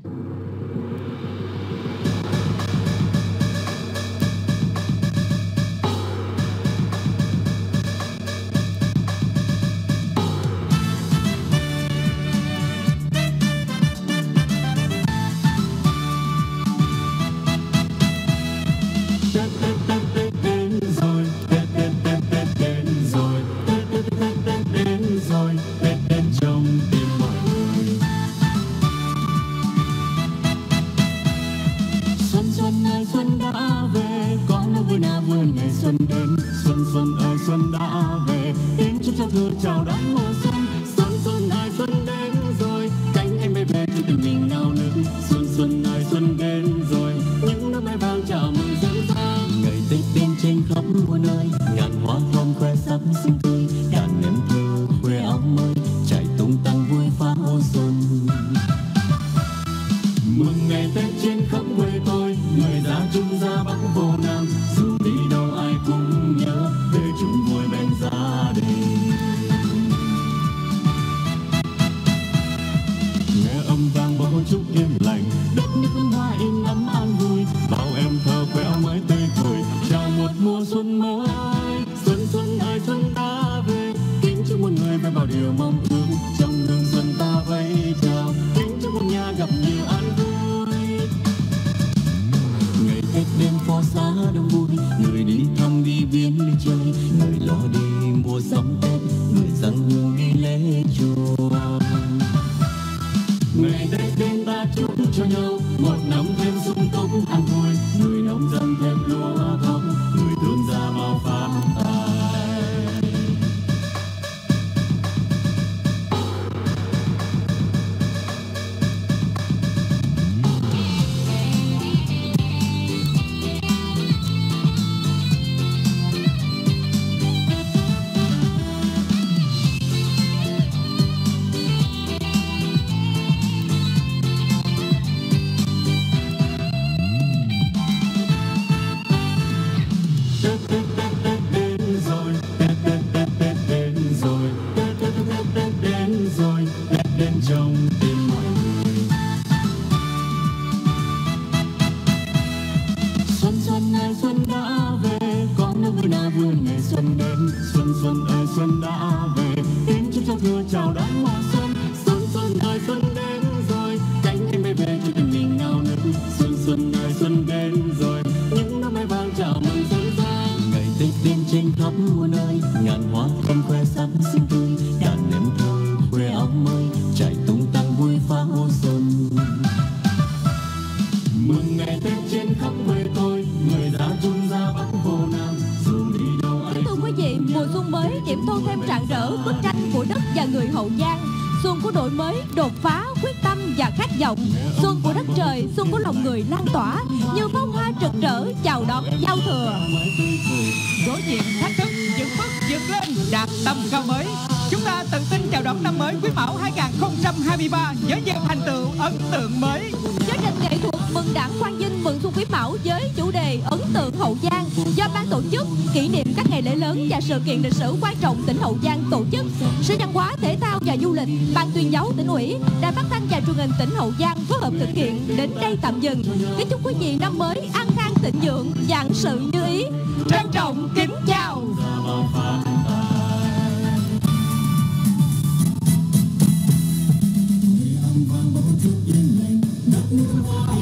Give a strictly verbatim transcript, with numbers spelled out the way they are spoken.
Xuân của đất trời, xuân của lòng người lan tỏa như pháo hoa rực rỡ chào đón giao thừa. Đối diện thách thức vững bước vượt lên đạt tầm cao mới. Chúng ta tự tin chào đón năm mới Quý Mão hai không hai ba với nhiều thành tựu ấn tượng mới. Chương trình nghệ thuật mừng Đảng Quang Vinh mừng xuân Quý Mão với chủ đề ấn tượng Hậu Giang do ban tổ chức kỷ niệm các ngày lễ lớn và sự kiện lịch sử quan trọng tỉnh Hậu Giang tổ chức. Sở Văn hóa, Thể thao và Du lịch, Ban tuyên giáo tỉnh ủy, Đài Phát thanh và Truyền hình tỉnh Hậu Giang phối hợp thực hiện. Đến đây tạm dừng. Kính chúc quý vị năm mới an khang thịnh vượng, vạn sự như ý. Trân trọng kính chào. Đất nước